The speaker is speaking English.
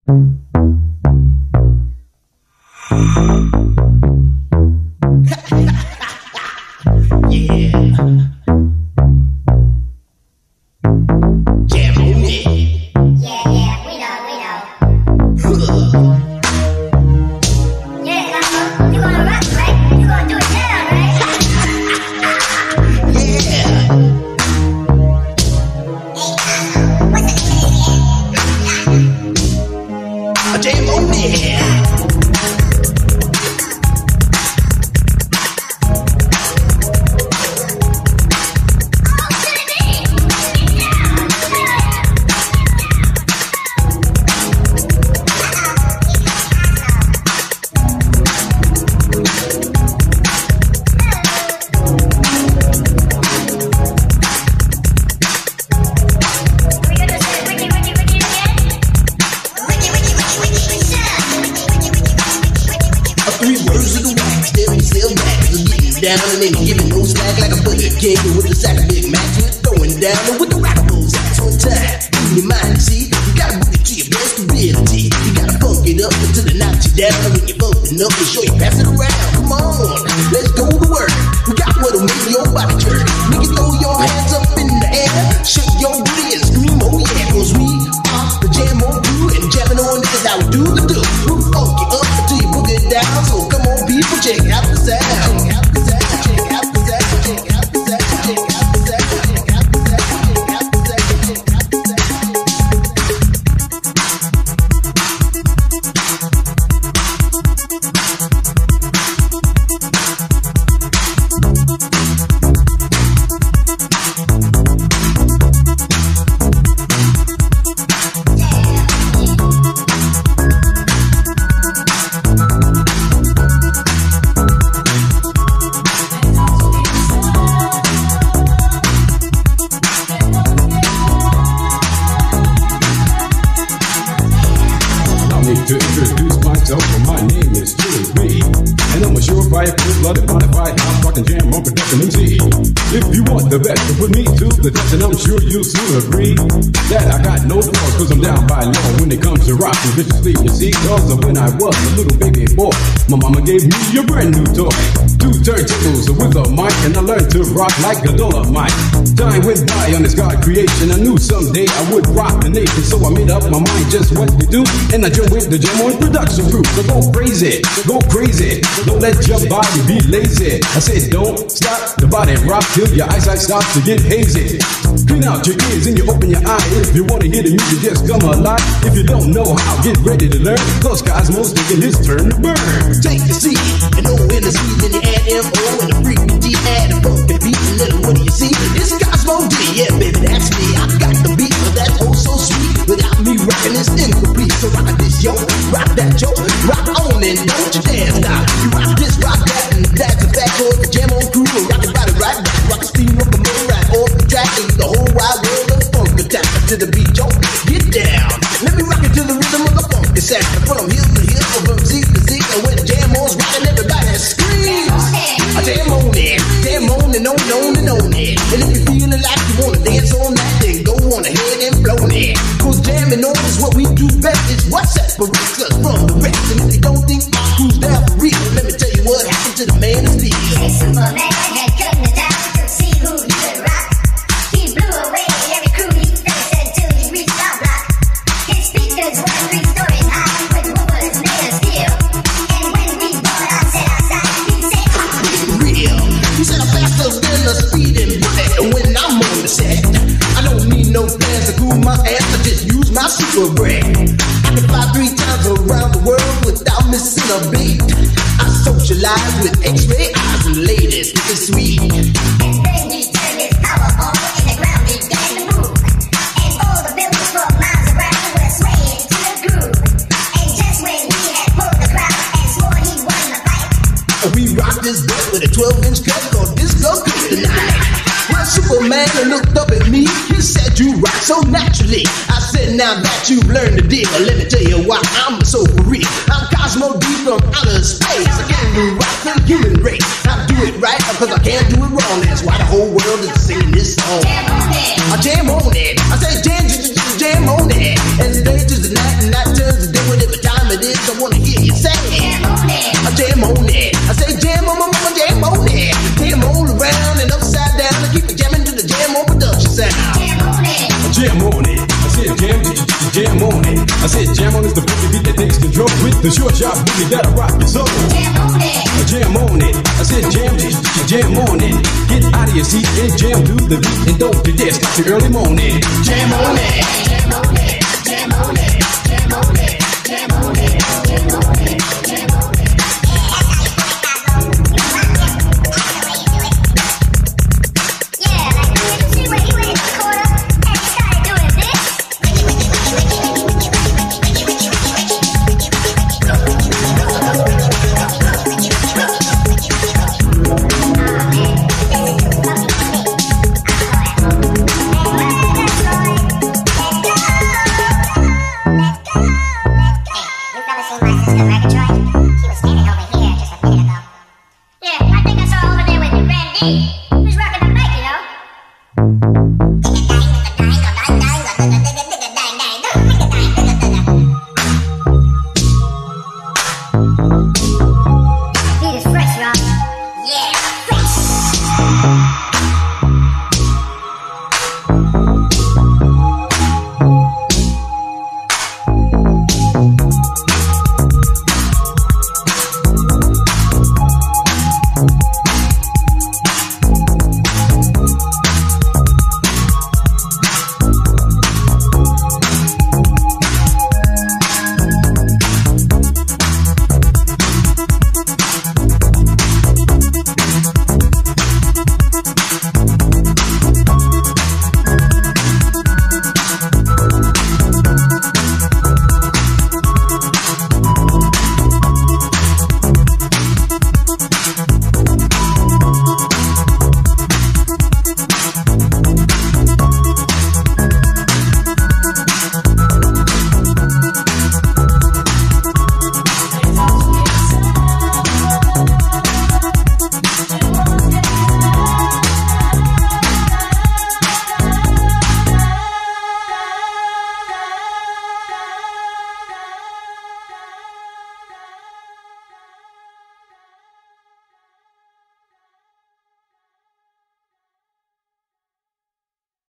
Viciously, you see, cause when I was a little baby boy, my mama gave me a brand new toy. 2 turntables with a mic, and I learned to rock like a Dolomite. Time went by on this God creation. I knew someday I would rock the nation, so I made up my mind just what to do. And I joined with the Jam On production crew. So go crazy, don't let your body be lazy. I said don't stop the body rock till your eyesight starts to get hazy. Clean out your ears and you open your eyes. If you want to hear the music, just come alive. If you don't know how, get ready to learn, cause Cosmo's taking his turn to burn. Take the C, and O in the C, then you add M-O, and the freaky D, add a funky beat, and then what do you see? It's Cosmo D, yeah baby, that's me. I got the beat, but that's oh so sweet. Without me rocking, it's incomplete. So rock this, yo, rock that, yo, rock on and don't you dare stop. You rock this, rock that, and that's a fact. Cause the Jam On crew will rock it right back. Rock the steam up the moon right off the track, and the whole wide world of funk attack to the beat, yo, get down. Let me rock it to the rhythm of the funky sound. From hill to hill, from Z to Z, and when the Jam On's rocking, everybody screams. I jam on it, on and on it. And if you're feeling like you wanna dance on that, then go on ahead and blow it. Cause jamming on is what we do best. It's what separates us from the rest. And if you don't think my crew's down for real, let me tell you what happened to the man of steel. Hey, Superman had cut the down to see who he could rock. He blew away every crew he faced until he reached our block. His speakers were 3 stories high with woofers made of steel. And when we brought our set outside, he said, real. He said I'm faster than a speeding bullet. And when I'm on the set, I don't need no fans to cool my ass. I just use my super brain. I can fly 3 times around the world without missing a beat. I socialize with X-ray eyes and ladies. It's sweet. and then he turned his power on and the ground began to move. And all the buildings for miles around were swaying to the groove. And just when he had pulled the crowd and swore he won the fight, We rock this belt with a 12-inch cut called Disco Tonight. Well, Superman looked up at me. He said you rock so naturally. I said now that you've learned the deal, let me tell you why I'm so for real. I'm Cosmo D from outer space. I can't do rock the human race. I do it right because I can't do it wrong. That's why the whole world is singing this song. jam on it. I jam on it. I say jam on it. And the day turns to night and night turns to day. The short sharp boogie that'll rock your soul. Jam on it. Jam on it. I said jam on it. Get out of your seat and jam to the beat. And don't you dare stop the early morning. Jam on it. Jam on it. Jam on it. Jam on it. Jam on it. Jam on it. Jam on it. Yeah, like you see when you went in the corner and you started doing this. Let's go.